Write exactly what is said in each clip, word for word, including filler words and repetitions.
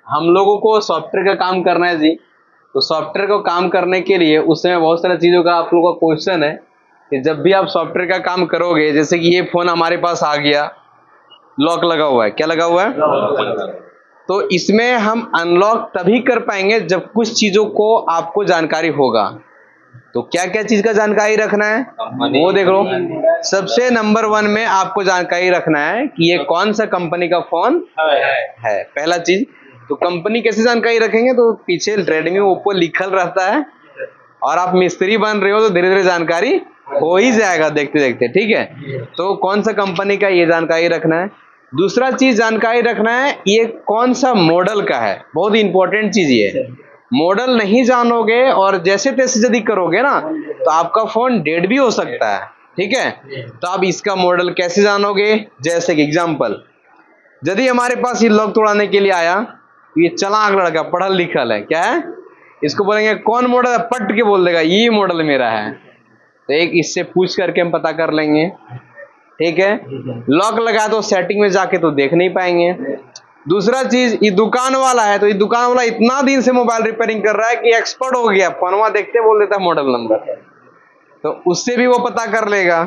हम लोगों को सॉफ्टवेयर का काम करना है जी। तो सॉफ्टवेयर को काम करने के लिए उसमें बहुत सारी चीज़ों का आप लोगों का क्वेश्चन है कि जब भी आप सॉफ्टवेयर का काम करोगे, जैसे कि ये फोन हमारे पास आ गया, लॉक लगा हुआ है, क्या लगा हुआ है, तो इसमें हम अनलॉक तभी कर पाएंगे जब कुछ चीज़ों को आपको जानकारी होगा। तो क्या क्या चीज का जानकारी रखना है वो देख लो। सबसे नंबर वन में आपको जानकारी रखना है कि ये कौन सा कंपनी का फोन है, पहला चीज। तो कंपनी कैसे जानकारी रखेंगे, तो पीछे रेडमी ओप्पो लिखल रहता है और आप मिस्त्री बन रहे हो तो धीरे धीरे जानकारी हो ही जाएगा देखते देखते, ठीक है। तो कौन सा कंपनी का ये जानकारी रखना है। दूसरा चीज जानकारी रखना है ये कौन सा मॉडल का है, बहुत इंपॉर्टेंट चीज ये। मॉडल नहीं जानोगे और जैसे तैसे यदि करोगे ना तो आपका फोन डेड भी हो सकता है, ठीक है। तो आप इसका मॉडल कैसे जानोगे, जैसे कि एग्जांपल, यदि हमारे पास ये लॉक तोड़ाने के लिए आया, ये चालाक लड़का पढ़ा लिखल है, क्या है, इसको बोलेंगे कौन मॉडल है, पट के बोल देगा ये मॉडल मेरा है। तो एक इससे पूछ करके हम पता कर लेंगे, ठीक है। लॉक लगा तो सेटिंग में जाके तो देख नहीं पाएंगे। दूसरा चीज, ये दुकान वाला है तो ये दुकान वाला इतना दिन से मोबाइल रिपेयरिंग कर रहा है कि एक्सपर्ट हो गया, फोनवा देखते बोल देता है मॉडल नंबर, तो उससे भी वो पता कर लेगा।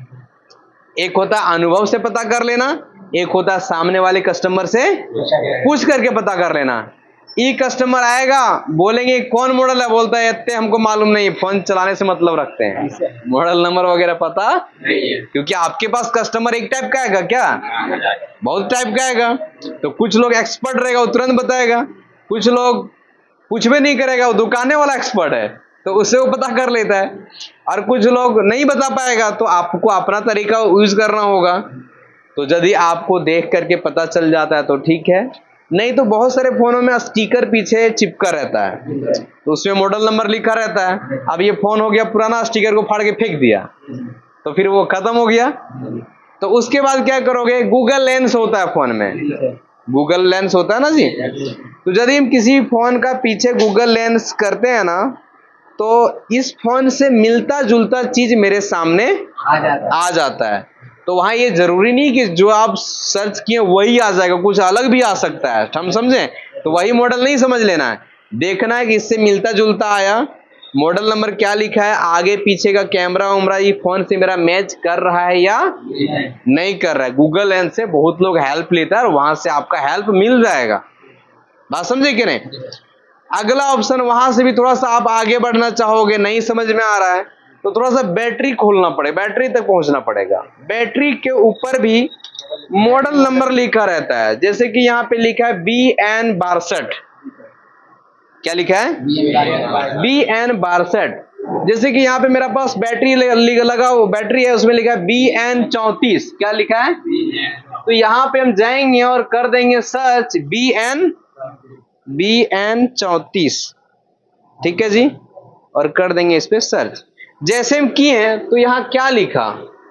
एक होता है अनुभव से पता कर लेना, एक होता है सामने वाले कस्टमर से पूछ करके पता कर लेना। ई कस्टमर आएगा बोलेंगे कौन मॉडल है, बोलता है इतने हमको मालूम नहीं, फोन चलाने से मतलब रखते हैं, मॉडल नंबर वगैरह पता नहीं है। क्योंकि आपके पास कस्टमर एक टाइप का आएगा, क्या बहुत टाइप का आएगा। तो कुछ लोग एक्सपर्ट रहेगा वो तुरंत बताएगा, कुछ लोग कुछ भी नहीं करेगा, वो दुकाने वाला एक्सपर्ट है तो उससे वो पता कर लेता है, और कुछ लोग नहीं बता पाएगा तो आपको अपना तरीका यूज करना होगा। तो यदि आपको देख करके पता चल जाता है तो ठीक है, नहीं तो बहुत सारे फोनों में स्टिकर पीछे चिपका रहता है तो उसमें मॉडल नंबर लिखा रहता है। अब ये फोन हो गया पुराना, स्टिकर को फाड़ के फेंक दिया तो फिर वो खत्म हो गया। तो उसके बाद क्या करोगे, गूगल लेंस होता है फोन में, गूगल लेंस होता है ना जी। तो यदि हम किसी फोन का पीछे गूगल लेंस करते हैं ना तो इस फोन से मिलता जुलता चीज मेरे सामने आ जाता, आ जाता है। तो वहां ये जरूरी नहीं कि जो आप सर्च किए वही आ जाएगा, कुछ अलग भी आ सकता है, हम समझे। तो वही मॉडल नहीं समझ लेना है, देखना है कि इससे मिलता जुलता आया, मॉडल नंबर क्या लिखा है, आगे पीछे का कैमरा उमरा ये फोन से मेरा मैच कर रहा है या नहीं कर रहा है। गूगल लेंस से बहुत लोग हेल्प लेता है और वहां से आपका हेल्प मिल जाएगा, बात समझे कि नहीं। अगला ऑप्शन, वहां से भी थोड़ा सा आप आगे बढ़ना चाहोगे, नहीं समझ में आ रहा है तो थोड़ा सा बैटरी खोलना पड़ेगा, बैटरी तक पहुंचना पड़ेगा। बैटरी के ऊपर भी मॉडल नंबर लिखा रहता है, जैसे कि यहाँ पे लिखा है बी एन बासठ, क्या लिखा है, बी एन बासठ। जैसे कि यहाँ पे मेरा पास बैटरी लगा हो, बैटरी है उसमें लिखा है बी एन चौंतीस, क्या लिखा है। तो यहाँ पे हम जाएंगे और कर देंगे search B N B N चौंतीस, ठीक है जी, और कर देंगे इस पे सर्च। जैसे हम किए हैं तो यहाँ क्या लिखा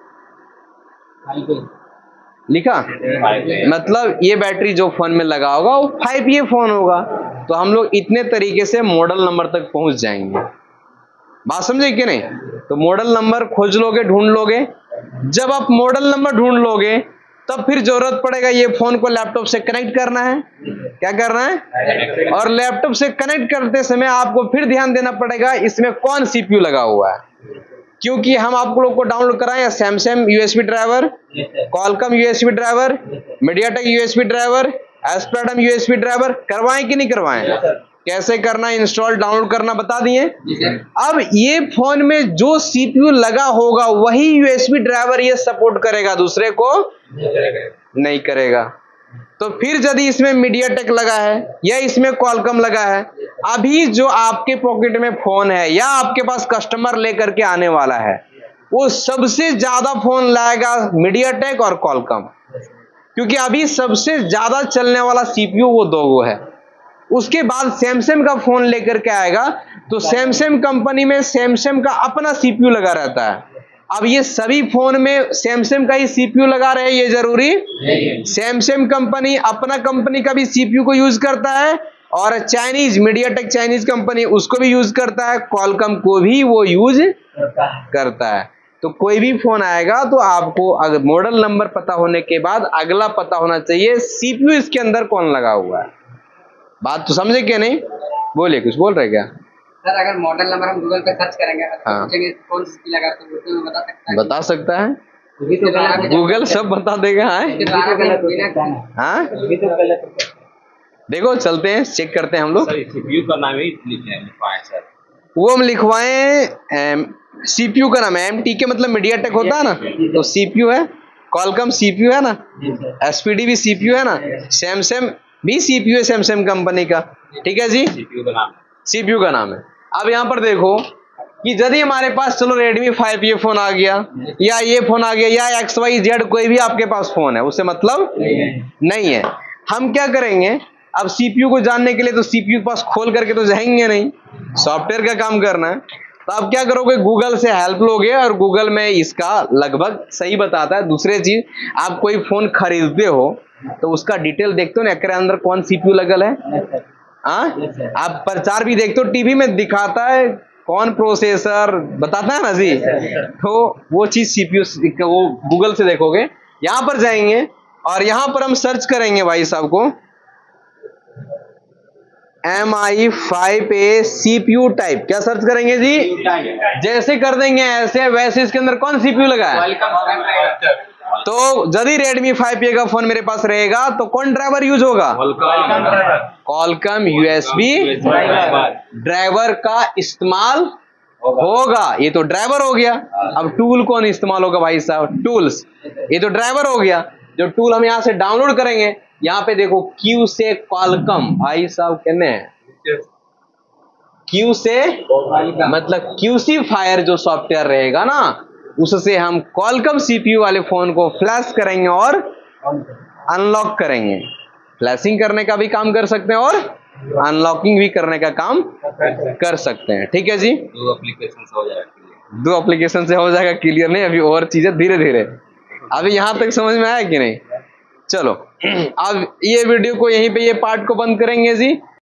लिखा मतलब ये बैटरी जो फोन में लगा होगा वो फाइव ये फोन होगा। तो हम लोग इतने तरीके से मॉडल नंबर तक पहुंच जाएंगे, बात समझे कि नहीं। तो मॉडल नंबर खोज लोगे, ढूंढ लोगे। जब आप मॉडल नंबर ढूंढ लोगे तब फिर जरूरत पड़ेगा ये फोन को लैपटॉप से कनेक्ट करना है, क्या करना है, और लैपटॉप से कनेक्ट करते समय आपको फिर ध्यान देना पड़ेगा इसमें कौन सीपीयू लगा हुआ है, क्योंकि हम आप लोग को डाउनलोड कराएं Samsung USB driver, Qualcomm USB driver, MediaTek USB driver, एस्पेरडम यूएसबी ड्राइवर, करवाएं कि नहीं करवाएं, कैसे करना, इंस्टॉल डाउनलोड करना बता दिए। अब ये फोन में जो सीपीयू लगा होगा वही यूएसबी ड्राइवर ये सपोर्ट करेगा, दूसरे को नहीं करेगा। तो फिर यदि इसमें मीडियाटेक लगा है या इसमें कॉलकम लगा है, अभी जो आपके पॉकेट में फोन है या आपके पास कस्टमर लेकर के आने वाला है वो सबसे ज्यादा फोन लाएगा मीडियाटेक और कॉलकम, क्योंकि अभी सबसे ज्यादा चलने वाला सीपीयू वो दो वो है। उसके बाद सैमसंग का फोन लेकर के आएगा तो सैमसंग कंपनी में सैमसंग का अपना सीपीयू लगा रहता है। अब ये सभी फोन में सैमसंग का ही सीपीयू लगा रहे ये जरूरी, सैमसंग कंपनी अपना कंपनी का भी सीपीयू को यूज करता है और चाइनीज मीडियाटेक चाइनीज कंपनी उसको भी यूज करता है, कॉलकम को भी वो यूज करता है। तो कोई भी फोन आएगा तो आपको अगर मॉडल नंबर पता होने के बाद अगला पता होना चाहिए सीपीयू इसके अंदर कौन लगा हुआ है। बात तो समझे क्या नहीं? बोलिए, कुछ बोल रहे क्या? सर अगर मॉडल नंबर हम गूगल पे सर्च करेंगे तो हाँ। पूछेंगे कौन सी लगा तो उसमें बता सकता है? बता सकता है, तो गूगल सब बता देगा। है हाँ, देखो चलते हैं, चेक करते हैं हम लोग। सीपीयू का नाम ही लिखवाएं सर। वो हम लिखवाएं, सीपीयू का नाम है एम टी के, मतलब मीडिया टेक होता है ना, तो सीपीयू है, कॉलकम सीपीयू है ना, एसपीडी भी सीपीयू है ना, सैमसंग भी सीपीयू है सैमसंग कंपनी का। ठीक है जी, सीपीयू का नाम सीपीयू का नाम है। अब यहाँ पर देखो कि यदि हमारे पास चलो रेडमी फाइव ये फोन आ गया, या ये फोन आ गया, या एक्स वाई जेड कोई भी आपके पास फोन है, उससे मतलब नहीं है। हम क्या करेंगे, अब सीपीयू को जानने के लिए तो सीपीयू के पास खोल करके तो जाएंगे नहीं, सॉफ्टवेयर का काम करना है। तो आप क्या करोगे, गूगल से हेल्प लोगे, और गूगल में इसका लगभग सही बताता है। दूसरी चीज, आप कोई फोन खरीदते हो तो उसका डिटेल देखते हो ना, एकरे अंदर कौन सीपीयू लगल है। हाँ, आप प्रचार भी देखते हो, टीवी में दिखाता है कौन प्रोसेसर, बताता है ना जी। तो वो चीज सीपीयू वो गूगल से देखोगे। यहां पर जाएंगे और यहां पर हम सर्च करेंगे भाई साहब को, M I five A CPU type. क्या सर्च करेंगे जी? जैसे कर देंगे ऐसे वैसे इसके अंदर कौन सीपीयू लगा है। तो यदि रेडमी फाइव ए का फोन मेरे पास रहेगा तो कौन ड्राइवर यूज होगा? कॉलकम यूएसबी ड्राइवर का इस्तेमाल होगा। ये तो ड्राइवर हो गया। अब टूल कौन इस्तेमाल होगा भाई साहब? टूल्स। ये तो ड्राइवर हो गया। जो टूल हम यहां से डाउनलोड करेंगे, यहाँ पे देखो क्यू से कॉलकम, भाई साहब कहने हैं क्यू से मतलब क्यूसी फायर जो सॉफ्टवेयर रहेगा ना, उससे हम कॉलकम सीपीयू वाले फोन को फ्लैश करेंगे और अनलॉक करेंगे। फ्लैशिंग करने का भी काम कर सकते हैं और अनलॉकिंग भी करने का काम कर सकते हैं। ठीक है जी, दो एप्लीकेशन से हो जाएगा क्लियर। दो एप्लीकेशन से हो जाएगा क्लियर, नहीं अभी और चीजें धीरे धीरे। अभी यहां तक समझ में आया कि नहीं? चलो अब ये वीडियो को यहीं पे ये पार्ट को बंद करेंगे जी।